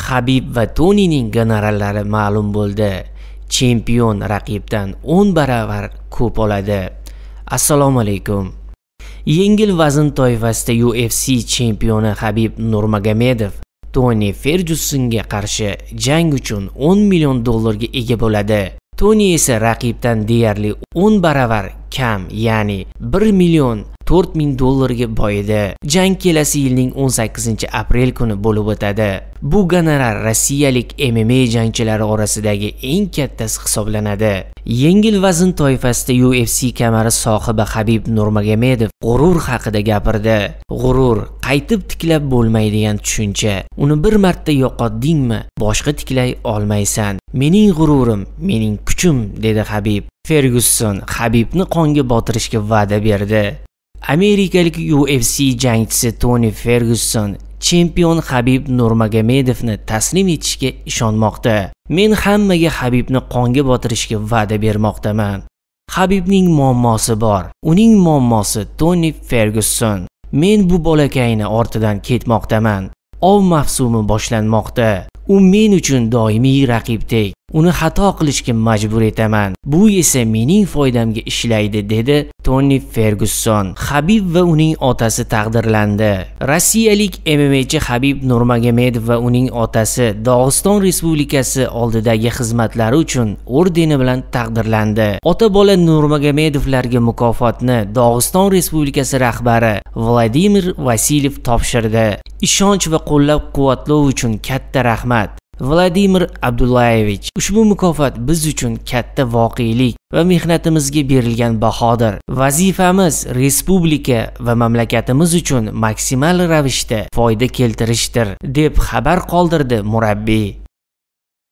Habib va Tonining gonorarlari ma'lum bo'ldi. Chempion raqibdan 10 baravar ko'p oladi. Assalomu alaykum. Yengil vazn toifasida UFC chempioni Habib Nurmagomedov Toni Fergyusonga qarshi jang uchun $10 million ga ega bo'ladi. Toni esa raqibdan deyarli 10 baravar kam, ya'ni $1,400,000 ga boyidi. Jang kelasi yilning 18-aprel kuni bo'lib o'tadi. Bu gonorar rossiyalik MMA jangchilari orasidagi eng kattasi hisoblanadi. Yengil vazn toifasida UFC kamari sohibi Habib Nurmagomedov g'urur haqida gapirdi. G'urur qaytib tiklab bo'lmaydigan tushuncha. Uni bir marta yo'qotdingmi, boshqa tiklay olmaysan. Mening g'ururim, mening kuchim, dedi Habib. Fergyuson Habibni qonga botirishga va'da berdi. Amerikalik UFC jangchisi Toni Fergyuson chempion Habib Nurmagomedovni taslim etishga ishonmoqda. Men hammaga Habibni qonga botirishga va'da bermoqdaman. Habibning muammosi bor. Uning muammosi Toni Fergyuson. Men bu bolakayni ortidan ketmoqdaman. Ov mavsumi boshlanmoqda. U men uchun doimiy raqibdek. Uni xato qilishga majbur etaman. Bu esa mening foydamga ishlaydi, dedi Toni Fergyuson. Habib va uning otasi taqdirlandi. Rossiyalik MMAchi Habib Nurmagomedov va uning otasi Dog'iston Respublikasi oldidagi xizmatlari uchun ordeni bilan taqdirlandi. Ota-bola Nurmagomedovlarga mukofotni Dog'iston Respublikasi rahbari Vladimir Vasilyev topshirdi. Ishonch va qo'llab-quvvatlov uchun katta rahmat. Vladimir Abdullayevich, ushbu mukofot biz uchun katta voqelik va mehnatimizga berilgan bahodir. Vazifamiz respublika va mamlakatimiz uchun maksimal ravishda foyda keltirishdir, deb xabar qoldirdi murabbiy.